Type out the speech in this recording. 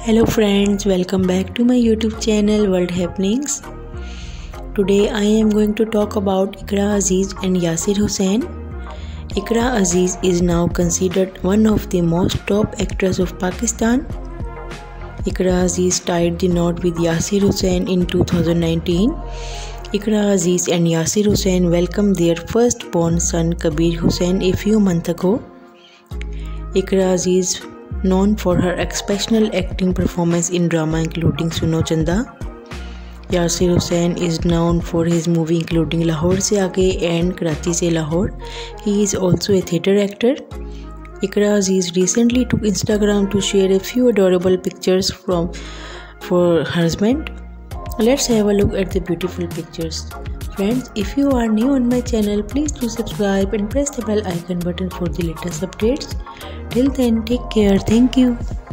Hello friends, welcome back to my YouTube channel World Happenings. Today I am going to talk about Iqra Aziz and Yasir Hussain. Iqra Aziz is now considered one of the most top actors of Pakistan. Iqra Aziz tied the knot with Yasir Hussain in 2019. Iqra Aziz and Yasir Hussain welcomed their firstborn son Kabir Hussain a few months ago. Iqra Aziz, known for her exceptional acting performance in drama including Suno Chanda. Yasir Hussain is known for his movie including Lahore Se Aage and Karachi Se Lahore. He is also a theatre actor. Iqra Aziz recently took Instagram to share a few adorable pictures for her husband. Let's have a look at the beautiful pictures. Friends, if you are new on my channel, please do subscribe and press the bell icon button for the latest updates. Till then, take care. Thank you.